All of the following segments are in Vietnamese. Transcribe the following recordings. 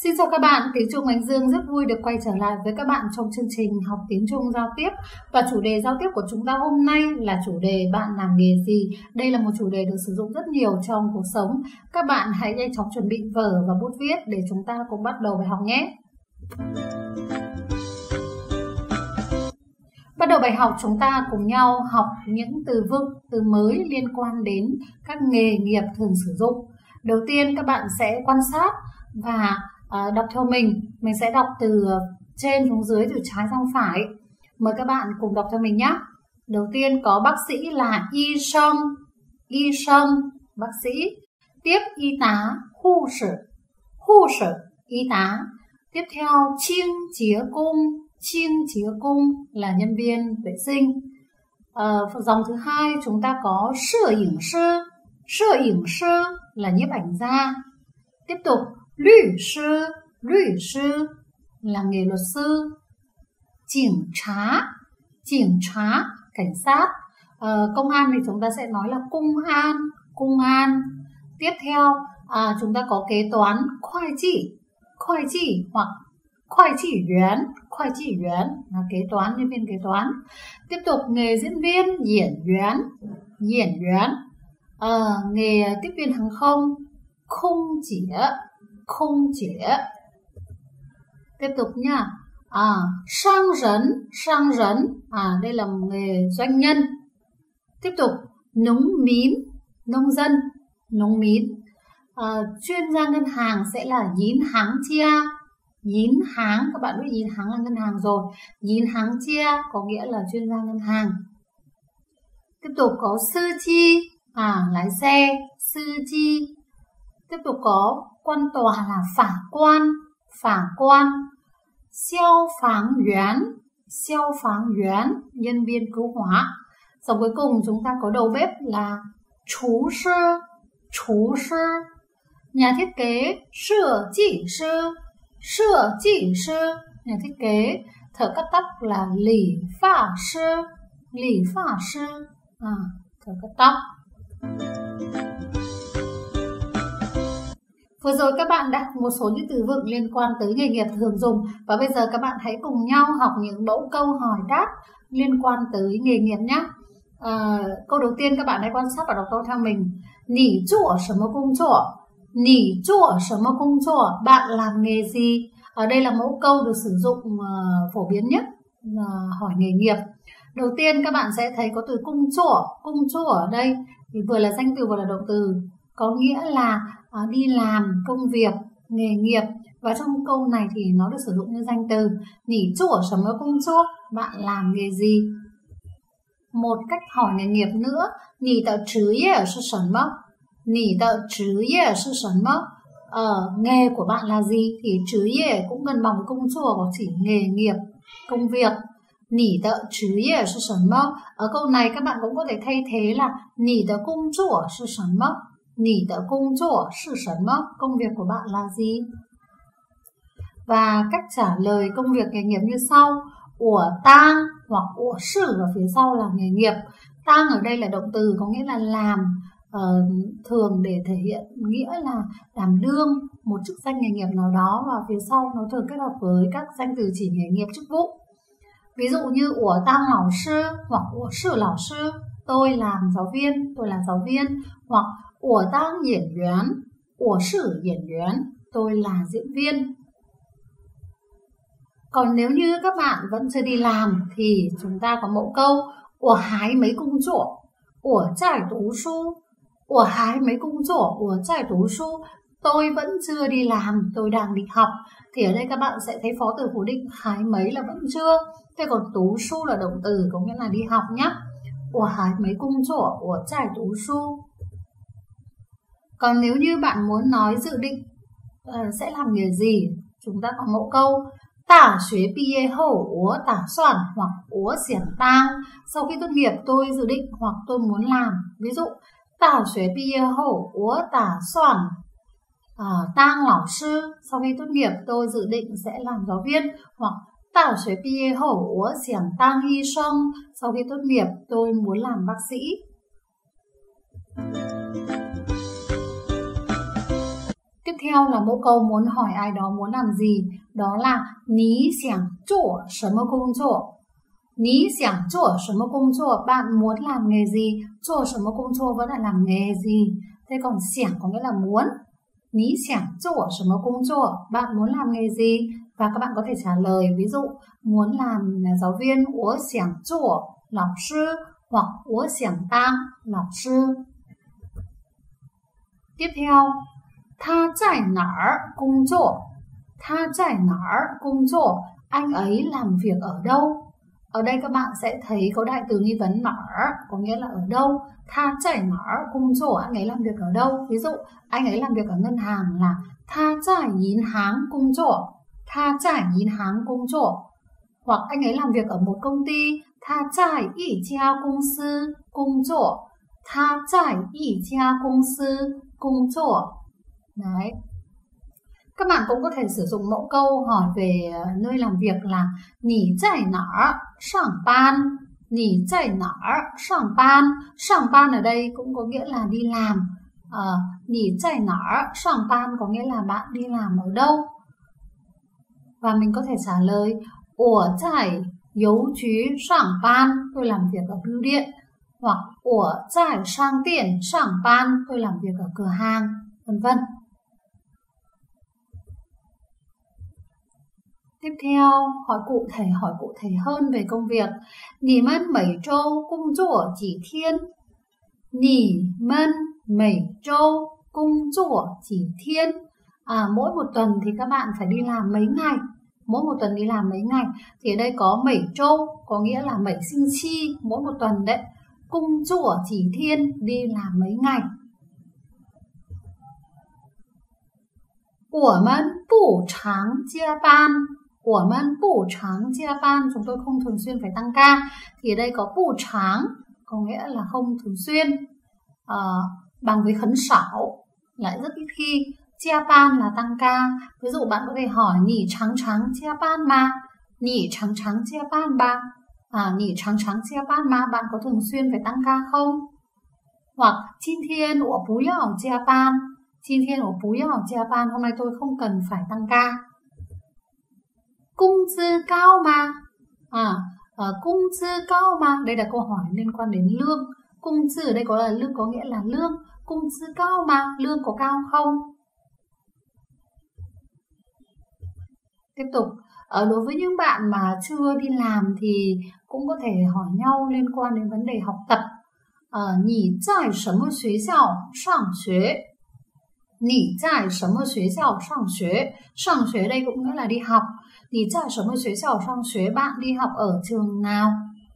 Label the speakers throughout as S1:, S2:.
S1: Xin chào các bạn, tiếng Trung Ánh Dương rất vui được quay trở lại với các bạn trong chương trình học tiếng Trung giao tiếp. Và chủ đề giao tiếp của chúng ta hôm nay là chủ đề bạn làm nghề gì? Đây là một chủ đề được sử dụng rất nhiều trong cuộc sống. Các bạn hãy nhanh chóng chuẩn bị vở và bút viết để chúng ta cùng bắt đầu bài học nhé. Bắt đầu bài học chúng ta cùng nhau học những từ vựng, từ mới liên quan đến các nghề nghiệp thường sử dụng. Đầu tiên các bạn sẽ quan sát và đọc theo mình sẽ đọc từ trên xuống dưới, từ trái sang phải. Mời các bạn cùng đọc theo mình nhé. Đầu tiên có bác sĩ là y sâm, bác sĩ. Tiếp y tá,护士, y tá. Tiếp theo chiêng chía cung là nhân viên vệ sinh. Dòng thứ hai chúng ta có摄影sư là nhiếp ảnh gia. Tiếp tục律sư là nghề luật sư. Cảnh sát. Công an thì chúng ta sẽ nói là cung an. Tiếp theo chúng ta có kế toán, khoai chỉ hoặc khoai chỉ yuán là kế toán, nhân viên kế toán. Tiếp tục nghề diễn viên, diễn viên. Nghề tiếp viên hàng không, không chĩa. Tiếp tục nha. Sang rấn, đây là nghề doanh nhân. Tiếp tục nông dân. Chuyên gia ngân hàng sẽ là dín háng, các bạn biết dín háng là ngân hàng rồi. Dín háng chia có nghĩa là chuyên gia ngân hàng. Tiếp tục có sư chi, lái xe, sư chi. Tiếp tục có quan tòa là phả quan. Xiao pháng yuán, nhân viên cứu hỏa. Dòng cuối cùng chúng ta có đầu bếp là厨师. Nhà thiết kế,设计sư, nhà thiết kế. Thợ cắt tóc là lý phát sư, thợ cắt tóc. Vừa rồi các bạn đã học một số những từ vựng liên quan tới nghề nghiệp thường dùng, và bây giờ các bạn hãy cùng nhau học những mẫu câu hỏi đáp liên quan tới nghề nghiệp nhé. Câu đầu tiên các bạn hãy quan sát và đọc to theo mình. Nǐ zuǒ什么工作? Bạn làm nghề gì? Ở đây là mẫu câu được sử dụng phổ biến nhất hỏi nghề nghiệp. Đầu tiên các bạn sẽ thấy có từ cung chủa ở đây thì vừa là danh từ vừa là động từ, có nghĩa là đi làm công việc, nghề nghiệp, và trong câu này thì nó được sử dụng như danh từ. Nǐ zuǒ什么工作? Bạn làm nghề gì? Một cách hỏi nghề nghiệp nữa, nǐ de职业是什么? Nghề của bạn là gì? Thì职业cũng gần bằng công chua, có chỉ nghề nghiệp, công việc. Nǐ de职业是什么? Ở câu này các bạn cũng có thể thay thế là nǐ de工作是什么? Nǐ de工作是什么? Công việc của bạn là gì? Và cách trả lời công việc nghề nghiệp như sau. Của tang hoặc của sự ở phía sau là nghề nghiệp. Tang ở đây là động từ, có nghĩa là làm, thường để thể hiện nghĩa là đảm đương một chức danh nghề nghiệp nào đó, và phía sau nó thường kết hợp với các danh từ chỉ nghề nghiệp, chức vụ. Ví dụ như của tang lão sư hoặc của sự lão sư, tôi làm giáo viên, hoặc của tang diễn viên, của sự diễn viên, tôi là diễn viên. Còn nếu như các bạn vẫn chưa đi làm thì chúng ta có mẫu câu của hái mấy công chỗ, của trải tú su, của hái mấy công chỗ, của trải tú su. Tôi vẫn chưa đi làm, tôi đang đi học. Thì ở đây các bạn sẽ thấy phó từ phủ định hái mấy là vẫn chưa. Thế còn tú su là động từ, có nghĩa là đi học nhé. Của hái mấy công chỗ, của trải tú su. Còn nếu như bạn muốn nói dự định sẽ làm nghề gì, chúng ta có mẫu câu Tả xuế bìa hậu úa tả soạn hoặc úa xiển tang. Sau khi tốt nghiệp tôi dự định hoặc tôi muốn làm. Ví dụ tả xuế bìa hậu úa tả soạn tang lão sư. Sau khi tốt nghiệp tôi dự định sẽ làm giáo viên. Hoặc tả xuế bìa hậu úa xiển tang y sông. Sau khi tốt nghiệp tôi muốn làm bác sĩ. Tiếp Tiếp theo là mẫu câu muốn hỏi ai đó muốn làm gì, đó là Ní xiảng zhuo什么工作? Ní xiảng zhuo什么工作? Bạn muốn làm nghề gì? Zhuo什么工作vẫn là làm nghề gì? Thế còn xiảng có nghĩa là muốn. Ní xiảng zhuo什么工作? Bạn muốn làm nghề gì? Và các bạn có thể trả lời, ví dụ muốn làm giáo viên, 我想做老师 hoặc 我想当老师. Tiếp theo, 他在哪儿工作? 他在哪儿工作? Anh ấy làm việc ở đâu? Ở đây các bạn sẽ thấy có đại từ nghi vấn nở, có nghĩa là ở đâu. Tha tại nở công作, anh ấy làm việc ở đâu? Ví dụ anh ấy làm việc ở ngân hàng là tha tại銀行工作, tha tại銀行工作. Hoặc anh ấy làm việc ở một công ty, tha tại một gia công sư công作, tha tại một gia công sư công作. Đấy. Các bạn cũng có thể sử dụng mẫu câu hỏi về nơi làm việc là Nǐ zài nǎr shàng ban? Nǐ zài nǎr shàng ban? Shàng ban ở đây cũng có nghĩa là đi làm. Nǐ zài nǎr shàng ban có nghĩa là bạn đi làm ở đâu? Và mình có thể trả lời 我在邮局上班, tôi làm việc ở bưu điện. Hoặc 我在商店上班, tôi làm việc ở cửa hàng, vân vân. Tiếp theo, hỏi cụ thể hơn về công việc. Nǐ men mấy zhou công作几天? Nǐ men mấy zhou công作几天? Mỗi một tuần thì các bạn phải đi làm mấy ngày? Mỗi một tuần đi làm mấy ngày? Thì ở đây có mấy zhou, có nghĩa là mấy星期, mỗi một tuần đấy. Công 作几天, đi làm mấy ngày? 我们不常加班. 我们不常加班, chúng tôi không thường xuyên phải tăng ca. Thì ở đây có bù tráng, có nghĩa là không thường xuyên, bằng với khấn sảo, lại rất ít khi. Gia ban là tăng ca. Ví dụ bạn có thể hỏi Nǐ trắng trắng gia ban mà? Nǐ trắng trắng gia ban ba? Nǐ trắng trắng gia ban mà? Bạn có thường xuyên phải tăng ca không? Hoặc 今天我不要加班. 今天我不要加班, hôm nay tôi không cần phải tăng ca. Công tư cao mà? Công tư cao mà? Đây là câu hỏi liên quan đến lương. Công tư ở đây có là lương, có nghĩa là lương. Công tư cao mà? Lương có cao không? Tiếp tục, đối với những bạn mà chưa đi làm thì cũng có thể hỏi nhau liên quan đến vấn đề học tập. Nǐ zài什么学校上学? Nǐ zài什么学校上学? Sàng xuế đây cũng nghĩa là đi học. Nǐ zài什么学校上学? Bạn đi học ở trường nào?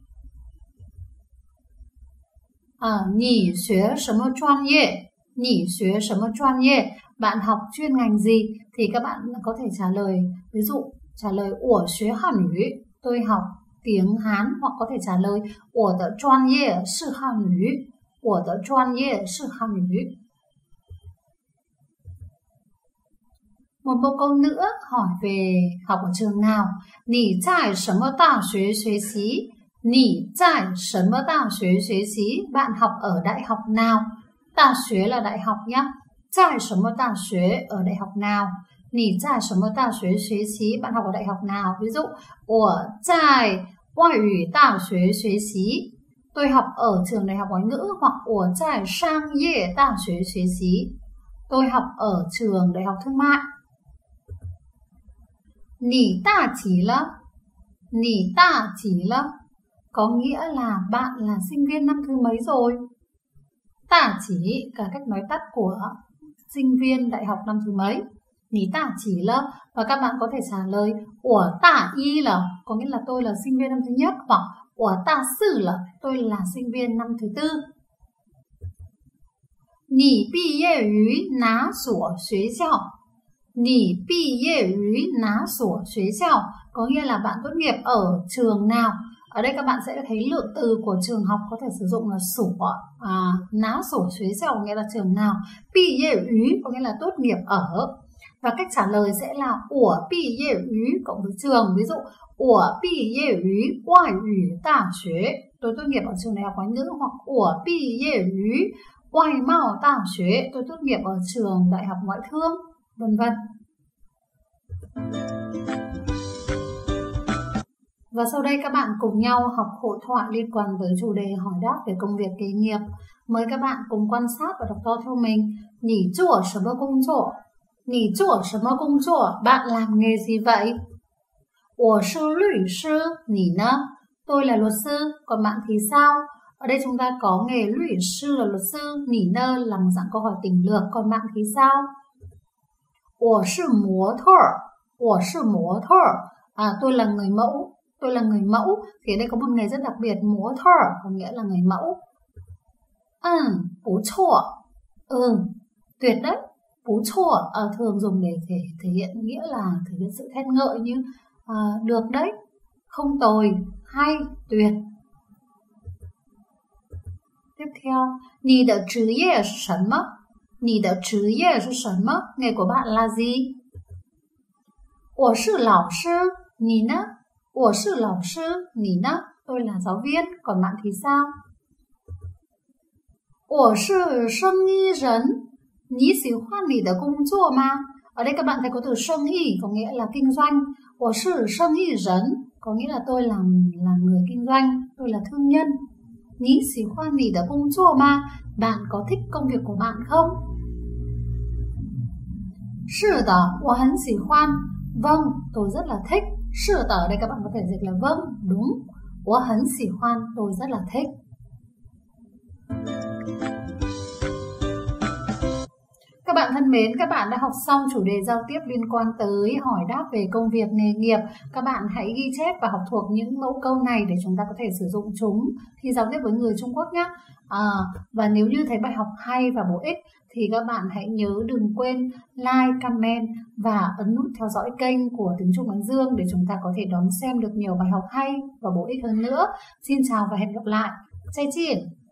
S1: Nǐ xuế 什么专业? Nǐ xuế 什么专业? Bạn học chuyên ngành gì? Thì các bạn có thể trả lời, ví dụ trả lời 我学汉语, tôi học tiếng Hán, hoặc có thể trả lời 我的专业是汉语, 我的专业是汉语. Một câu nữa hỏi về học ở trường nào. Nǐ zài 什么大学学习? Nǐ zài 什么大学学习? Bạn học ở đại học nào? Đại学là đại học nhé. Zài 什么大学 ở đại học nào? Nǐ zài 什么大学学习? Bạn học ở đại học nào? Ví dụ 我在外语大学学习, tôi học ở trường đại học ngoại ngữ. Hoặc 我在商业大学学习, tôi học ở trường đại học thương mại. Nǐ đa chỉ lắm? Nǐ đa chỉ lắm? Có nghĩa là bạn là sinh viên năm thứ mấy rồi? Đa chỉ, cả cách nói tắt của sinh viên đại học năm thứ mấy? Nǐ đa chỉ lắm? Và các bạn có thể trả lời 我大一了, có nghĩa là tôi là sinh viên năm thứ nhất. Hoặc 我大四了, tôi là sinh viên năm thứ tư. Nǐ毕业于哪所学校? Nǐ毕业于哪所学校? Có nghĩa là bạn tốt nghiệp ở trường nào? Ở đây các bạn sẽ thấy lượng từ của trường học có thể sử dụng là sủa, ná sủa xuế xào nghĩa là trường nào. Bi ye yu có nghĩa là tốt nghiệp ở. Và cách trả lời sẽ là của bi ye yu cộng với trường. Ví dụ của bi ye yu ngoại ngữ đại学, tôi tốt nghiệp ở trường đại học ngoại ngữ. Hoặc của bi ye yu ngoại mạo đại学, tôi tốt nghiệp ở trường đại học ngoại thương. vân vân. Và sau đây các bạn cùng nhau học hội thoại liên quan với chủ đề hỏi đáp về công việc nghề nghiệp. Mời các bạn cùng quan sát và đọc to theo mình. Nǐ zhuǒ什么工作? Nǐ zhuǒ什么工作? Bạn làm nghề gì vậy? 我是律师, nǐ呢? Tôi là luật sư, còn bạn thì sao? Ở đây chúng ta có nghề律sư là luật sư, nǐ呢là một dạng câu hỏi tình lược, còn bạn thì sao? 我是模特, 我是模特. Tôi là người mẫu. Tôi là người mẫu. Thì ở đây có một nghề rất đặc biệt,模特có nghĩa là người mẫu. 不错. Tuyệt đấy. 不错 thường dùng để thể hiện nghĩa là thể hiện sự khen ngợi như được đấy, không tồi, hay, tuyệt. Tiếp theo, 你的职业是什么? 你的职业是什么? Nghề của bạn là gì? 我是老师, 你呢? 我是老师, 你呢? Tôi là giáo viên, còn bạn thì sao? 我是生意人, 你喜欢你的工作吗? Ở đây các bạn thấy có từ生意có nghĩa là kinh doanh. 我是生意人 có nghĩa là tôi là người kinh doanh, tôi là thương nhân. 你喜欢你的工作吗? Bạn có thích công việc của bạn không? 是的，我很喜欢. Vâng, tôi rất là thích. 是的 ở đây các bạn có thể dịch là vâng, đúng. 我很喜欢, tôi rất là thích. Các bạn thân mến, các bạn đã học xong chủ đề giao tiếp liên quan tới hỏi đáp về công việc nghề nghiệp. Các bạn hãy ghi chép và học thuộc những mẫu câu này để chúng ta có thể sử dụng chúng khi giao tiếp với người Trung Quốc nhé. Và nếu như thấy bài học hay và bổ ích thì các bạn hãy nhớ đừng quên like, comment và ấn nút theo dõi kênh của Tiếng Trung Ánh Dương để chúng ta có thể đón xem được nhiều bài học hay và bổ ích hơn nữa. Xin chào và hẹn gặp lại. 再见.